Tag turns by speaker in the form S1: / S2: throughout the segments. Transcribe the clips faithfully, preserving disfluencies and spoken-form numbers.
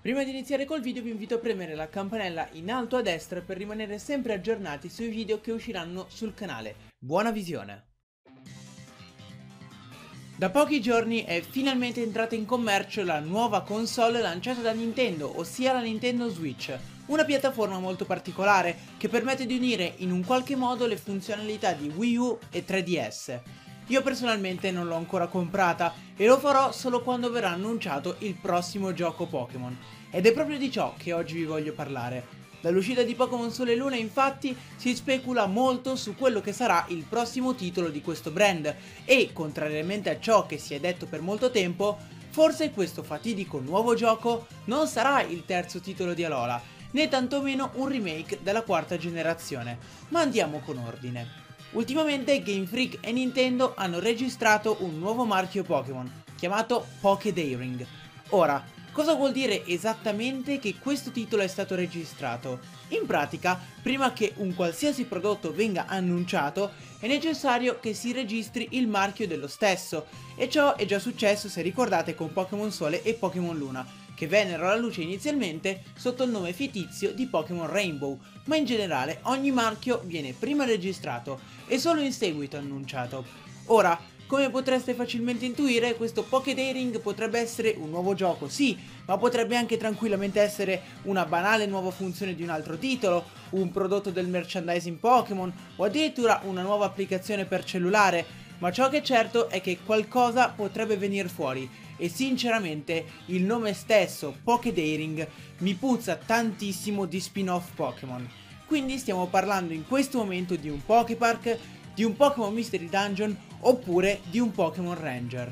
S1: Prima di iniziare col video vi invito a premere la campanella in alto a destra per rimanere sempre aggiornati sui video che usciranno sul canale. Buona visione! Da pochi giorni è finalmente entrata in commercio la nuova console lanciata da Nintendo, ossia la Nintendo Switch, una piattaforma molto particolare che permette di unire in un qualche modo le funzionalità di Wii U e tre D S. Io personalmente non l'ho ancora comprata e lo farò solo quando verrà annunciato il prossimo gioco Pokémon. Ed è proprio di ciò che oggi vi voglio parlare. Dall'uscita di Pokémon Sole e Luna infatti si specula molto su quello che sarà il prossimo titolo di questo brand e, contrariamente a ciò che si è detto per molto tempo, forse questo fatidico nuovo gioco non sarà il terzo titolo di Alola, né tantomeno un remake della quarta generazione, ma andiamo con ordine. Ultimamente Game Freak e Nintendo hanno registrato un nuovo marchio Pokémon, chiamato Pokédaring. Ora, cosa vuol dire esattamente che questo titolo è stato registrato? In pratica, prima che un qualsiasi prodotto venga annunciato, è necessario che si registri il marchio dello stesso, e ciò è già successo, se ricordate, con Pokémon Sole e Pokémon Luna, che vennero alla luce inizialmente sotto il nome fittizio di Pokémon Rainbow, ma in generale ogni marchio viene prima registrato e solo in seguito annunciato. Ora, come potreste facilmente intuire, questo Pokédaring potrebbe essere un nuovo gioco, sì, ma potrebbe anche tranquillamente essere una banale nuova funzione di un altro titolo, un prodotto del merchandising Pokémon o addirittura una nuova applicazione per cellulare, ma ciò che è certo è che qualcosa potrebbe venire fuori e sinceramente il nome stesso, Pokédaring, mi puzza tantissimo di spin-off Pokémon. Quindi stiamo parlando in questo momento di un Poképark, di un Pokémon Mystery Dungeon oppure di un Pokémon Ranger.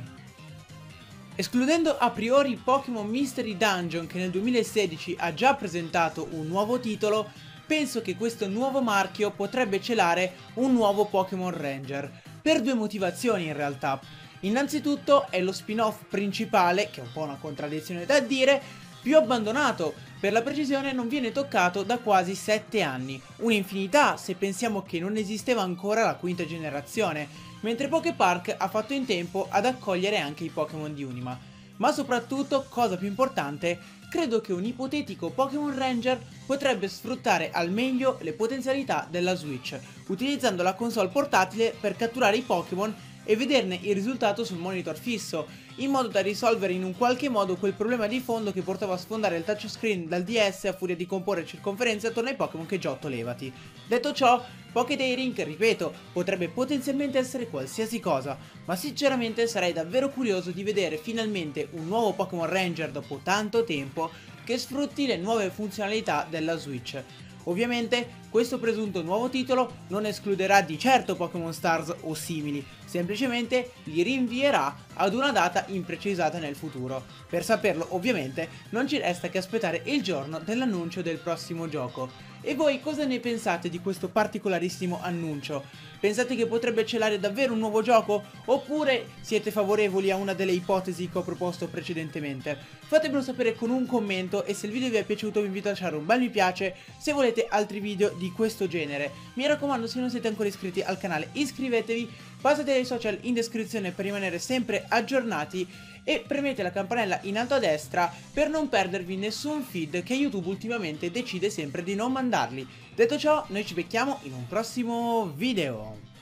S1: Escludendo a priori il Pokémon Mystery Dungeon, che nel duemilasedici ha già presentato un nuovo titolo, penso che questo nuovo marchio potrebbe celare un nuovo Pokémon Ranger, per due motivazioni in realtà. Innanzitutto è lo spin-off principale, che è un po' una contraddizione da dire, più abbandonato. Per la precisione non viene toccato da quasi sette anni, un'infinità se pensiamo che non esisteva ancora la quinta generazione, mentre Poképark ha fatto in tempo ad accogliere anche i Pokémon di Unima. Ma soprattutto, cosa più importante, credo che un ipotetico Pokémon Ranger potrebbe sfruttare al meglio le potenzialità della Switch, utilizzando la console portatile per catturare i Pokémon e vederne il risultato sul monitor fisso, in modo da risolvere in un qualche modo quel problema di fondo che portava a sfondare il touchscreen dal D S a furia di comporre circonferenze attorno ai Pokémon che già ottolevati. Detto ciò, Pokédaring, ripeto, potrebbe potenzialmente essere qualsiasi cosa, ma sinceramente sarei davvero curioso di vedere finalmente un nuovo Pokémon Ranger dopo tanto tempo che sfrutti le nuove funzionalità della Switch. Ovviamente questo presunto nuovo titolo non escluderà di certo Pokémon Stars o simili, semplicemente li rinvierà ad una data imprecisata nel futuro. Per saperlo ovviamente non ci resta che aspettare il giorno dell'annuncio del prossimo gioco. E voi cosa ne pensate di questo particolarissimo annuncio? Pensate che potrebbe celare davvero un nuovo gioco? Oppure siete favorevoli a una delle ipotesi che ho proposto precedentemente? Fatemelo sapere con un commento e se il video vi è piaciuto vi invito a lasciare un bel mi piace se volete altri video di questo genere. Mi raccomando, se non siete ancora iscritti al canale iscrivetevi, passate ai social in descrizione per rimanere sempre aggiornati e premete la campanella in alto a destra per non perdervi nessun feed che YouTube ultimamente decide sempre di non mandarli. Detto ciò, noi ci becchiamo in un prossimo video.